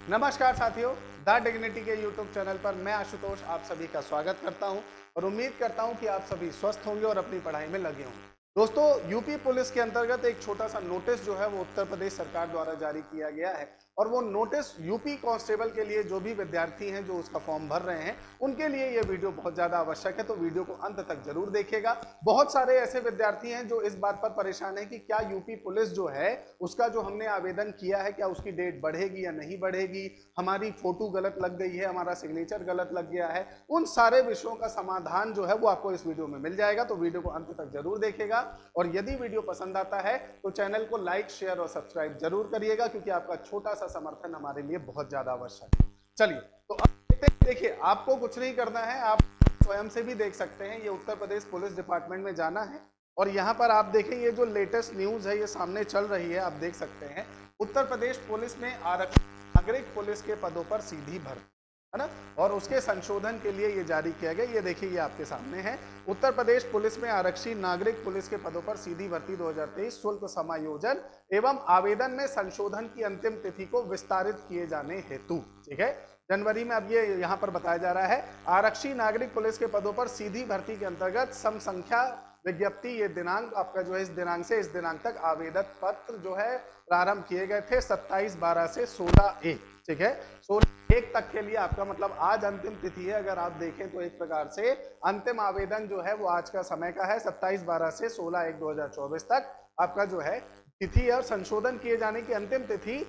नमस्कार साथियों, the dignity के यूट्यूब चैनल पर मैं आशुतोष आप सभी का स्वागत करता हूं और उम्मीद करता हूं कि आप सभी स्वस्थ होंगे और अपनी पढ़ाई में लगे होंगे। दोस्तों, यूपी पुलिस के अंतर्गत एक छोटा सा नोटिस जो है वो उत्तर प्रदेश सरकार द्वारा जारी किया गया है और वो नोटिस यूपी कांस्टेबल के लिए जो भी विद्यार्थी हैं जो उसका फॉर्म भर रहे हैं उनके लिए ये वीडियो बहुत ज्यादा आवश्यक है, तो वीडियो को अंत तक जरूर देखिएगा। बहुत सारे ऐसे विद्यार्थी हैं जो इस बात पर परेशान है कि क्या यूपी पुलिस जो है उसका जो हमने आवेदन किया है क्या उसकी डेट बढ़ेगी या नहीं बढ़ेगी, हमारी फोटो गलत लग गई है, हमारा सिग्नेचर गलत लग गया है। उन सारे विषयों का समाधान जो है वो आपको इस वीडियो में मिल जाएगा, तो वीडियो को अंत तक जरूर देखिएगा। और यदि वीडियो पसंद आता है तो चैनल को लाइक, शेयर और सब्सक्राइब जरूर करिएगा, क्योंकि आपका छोटा सा समर्थन हमारे लिए बहुत ज्यादा आवश्यक है। चलिए तो अब देखते हैं। देखिए, आपको कुछ नहीं करना है, आप स्वयं से भी देख सकते हैं। ये उत्तर प्रदेश पुलिस डिपार्टमेंट में जाना है और यहाँ पर आप देखें, ये जो लेटेस्ट न्यूज है ये सामने चल रही है, आप देख सकते हैं। उत्तर प्रदेश पुलिस में आरक्षित नागरिक पुलिस के पदों पर सीधी भर्ती, है ना, और उसके संशोधन के लिए ये जारी किया गया। ये देखिए, ये आपके सामने है। उत्तर प्रदेश पुलिस में आरक्षी नागरिक पुलिस के पदों पर सीधी भर्ती 2023 शुल्क समायोजन एवं आवेदन में संशोधन की अंतिम तिथि को विस्तारित किए जाने हेतु, ठीक है, जनवरी में अब ये यहाँ पर बताया जा रहा है। आरक्षी नागरिक पुलिस के पदों पर सीधी भर्ती के अंतर्गत सम संख्या विज्ञप्ति, ये दिनांक आपका जो है इस दिनांक से इस दिनांक तक आवेदन पत्र जो है प्रारंभ किए गए थे 27/12 से 16/1, ठीक है, 16/1 तक के लिए आपका मतलब आज अंतिम तिथि है। अगर आप देखें तो एक प्रकार से अंतिम आवेदन जो है वो आज का समय का है 27/12 से 16/1/2024 तक आपका जो है तिथि और संशोधन किए जाने की अंतिम तिथि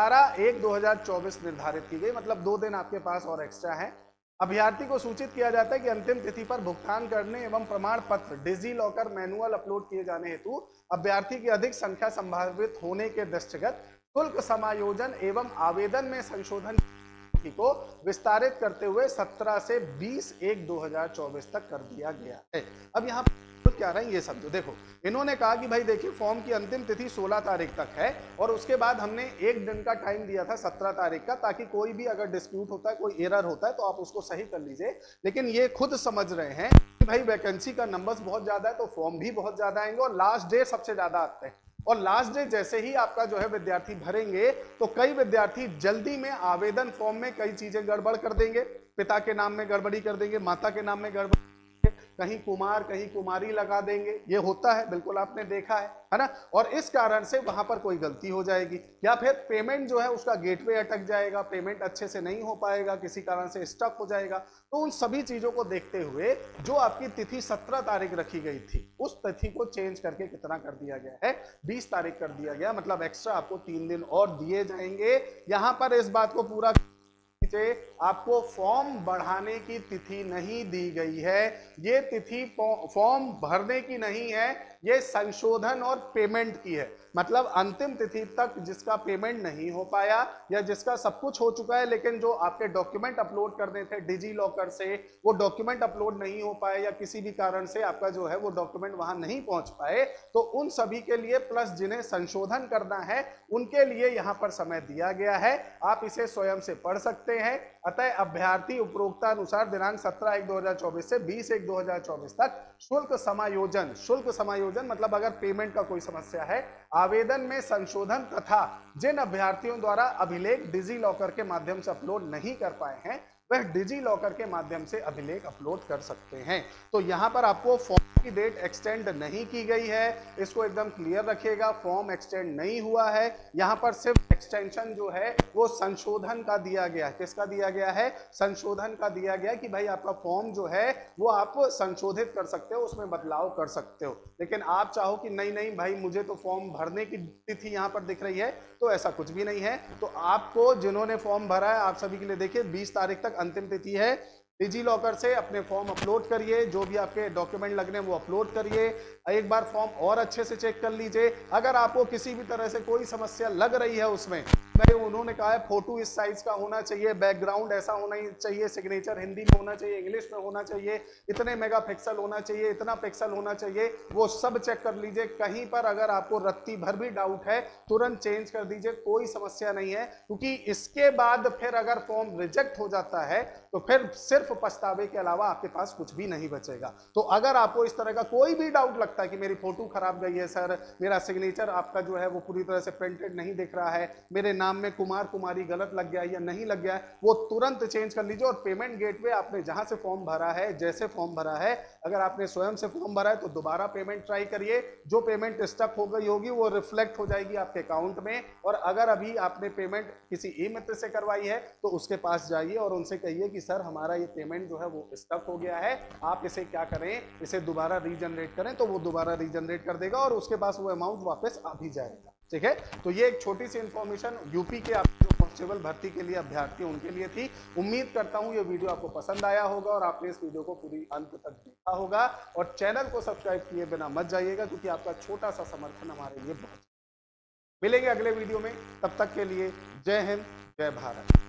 18/1/2024 निर्धारित की गई, मतलब 2 दिन आपके पास और एक्स्ट्रा है। अभ्यर्थी को सूचित किया जाता है कि अंतिम तिथि पर भुगतान करने एवं प्रमाण पत्र डिजी लॉकर मैनुअल अपलोड किए जाने हेतु अभ्यर्थी की अधिक संख्या संभावित होने के दृष्टिगत शुल्क समायोजन एवं आवेदन में संशोधन तिथि को विस्तारित करते हुए 17 से 20/1/2024 तक कर दिया गया है। अब यहाँ क्या रहा है ये समझो। देखो, इन्होंने कहा कि भाई देखिए, फॉर्म की अंतिम तिथि 16 तारीख तक है और उसके बाद हमने एक दिन का टाइम दिया था 17 तारीख का, ताकि कोई भी अगर डिस्प्यूट होता है, कोई एरर होता है तो आप उसको सही कर लीजिए। लेकिन ये खुद समझ रहे हैं कि भाई वैकेंसी का नंबर्स बहुत ज्यादा है तो फॉर्म भी बहुत ज्यादा आएंगे और लास्ट डे सबसे ज्यादा आते हैं। और लास्ट डे जैसे ही आपका जो है विद्यार्थी भरेंगे तो कई विद्यार्थी जल्दी में आवेदन फॉर्म में कई चीजें गड़बड़ कर देंगे, पिता के नाम में गड़बड़ी कर देंगे, माता के नाम में गड़बड़, कहीं कुमार कहीं कुमारी लगा देंगे। ये होता है, बिल्कुल आपने देखा है ना। और इस कारण से वहां पर कोई गलती हो जाएगी या फिर पेमेंट जो है उसका गेटवे अटक जाएगा, पेमेंट अच्छे से नहीं हो पाएगा, किसी कारण से स्टक हो जाएगा। तो उन सभी चीजों को देखते हुए जो आपकी तिथि 17 तारीख रखी गई थी उस तिथि को चेंज करके कितना कर दिया गया है, 20 तारीख कर दिया गया। मतलब एक्स्ट्रा आपको 3 दिन और दिए जाएंगे। यहां पर इस बात को पूरा आपको फॉर्म बढ़ाने की तिथि नहीं दी गई है। ये तिथि फॉर्म भरने की नहीं है, ये संशोधन और पेमेंट की है। मतलब अंतिम तिथि तक जिसका पेमेंट नहीं हो पाया या जिसका सब कुछ हो चुका है लेकिन जो आपके डॉक्यूमेंट अपलोड करने थे डिजी लॉकर से वो डॉक्यूमेंट अपलोड नहीं हो पाए या किसी भी कारण से आपका जो है वो डॉक्यूमेंट वहां नहीं पहुंच पाए, तो उन सभी के लिए प्लस जिन्हें संशोधन करना है उनके लिए यहां पर समय दिया गया है। आप इसे स्वयं से पढ़ सकते हैं। अतः अभ्यर्थी उपरोक्तानुसार दिनांक 17/1/2024 से 20/1/2024 तक शुल्क समायोजन मतलब अगर पेमेंट का कोई समस्या है, आवेदन में संशोधन तथा जिन अभ्यर्थियों द्वारा अभिलेख डिजी लॉकर के माध्यम से अपलोड नहीं कर पाए हैं वह डिजी लॉकर के माध्यम से अभिलेख अपलोड कर सकते हैं। तो यहां पर आपको फॉर्म की डेट एक्सटेंड नहीं की गई है, इसको एकदम क्लियर रखिएगा। फॉर्म एक्सटेंड नहीं हुआ है, यहां पर सिर्फ एक्सटेंशन जो है वो संशोधन का दिया गया है। किसका दिया गया है? संशोधन का दिया गया कि भाई आपका फॉर्म जो है वो आप संशोधित कर सकते हो, उसमें बदलाव कर सकते हो। लेकिन आप चाहो कि नहीं नहीं भाई मुझे तो फॉर्म भरने की तिथि यहां पर दिख रही है, तो ऐसा कुछ भी नहीं है। तो आपको जिन्होंने फॉर्म भरा है आप सभी के लिए देखिए 20 तारीख तक अंतिम तिथि है। डिजी लॉकर से अपने फॉर्म अपलोड करिए, जो भी आपके डॉक्यूमेंट लगने वो अपलोड करिए। एक बार फॉर्म और अच्छे से चेक कर लीजिए। अगर आपको किसी भी तरह से कोई समस्या लग रही है उसमें, उन्होंने कहा है फोटो इस साइज का होना चाहिए, बैकग्राउंड ऐसा होना ही चाहिए, सिग्नेचर हिंदी में होना चाहिए, इंग्लिश में होना चाहिए, इतने मेगापिक्सल होना चाहिए, इतना पिक्सल होना चाहिए, वो सब चेक कर लीजिए। कहीं पर अगर आपको रत्ती भर भी डाउट है तुरंत चेंज कर दीजिए, कोई समस्या नहीं है। क्योंकि इसके बाद फिर अगर फॉर्म रिजेक्ट हो जाता है तो फिर सिर्फ सिर्फ पछतावे के अलावा आपके पास कुछ भी नहीं बचेगा। तो अगर आपको इस तरह का कोई भी डाउट लगता है कि मेरी फोटो खराब गई है सर, मेरा सिग्नेचर आपका जो है वो पूरी तरह से प्रिंटेड नहीं दिख रहा है, मेरे नाम में कुमार कुमारी गलत लग गया है या नहीं लग गया है, वो तुरंत चेंज कर लीजिए। और पेमेंट गेटवे आपने जहां से फॉर्म भरा है, जैसे फॉर्म भरा है, अगर आपने स्वयं से फॉर्म भरा है तो दोबारा पेमेंट ट्राई करिए। जो पेमेंट स्टक हो गई होगी वो रिफ्लेक्ट हो जाएगी आपके अकाउंट में। और अगर अभी आपने पेमेंट किसी ई मित्र से करवाई है तो उसके पास जाइए और उनसे कहिए कि सर हमारा ये पेमेंट जो है वो स्टक हो गया है, आप इसे क्या करें, इसे दोबारा रीजनरेट करें। तो वो दोबारा रीजनरेट कर देगा और उसके पास वो अमाउंट वापस आ भी जाएगा। ठीक है, तो ये एक छोटी सी इंफॉर्मेशन यूपी के आपके जो कांस्टेबल भर्ती के लिए अभ्यर्थी उनके लिए थी। उम्मीद करता हूं ये वीडियो आपको पसंद आया होगा और आपने इस वीडियो को पूरी अंत तक देखा होगा। और चैनल को सब्सक्राइब किए बिना मत जाइएगा, क्योंकि आपका छोटा सा समर्थन हमारे लिए बहुत। मिलेंगे अगले वीडियो में, तब तक के लिए जय हिंद, जय भारत।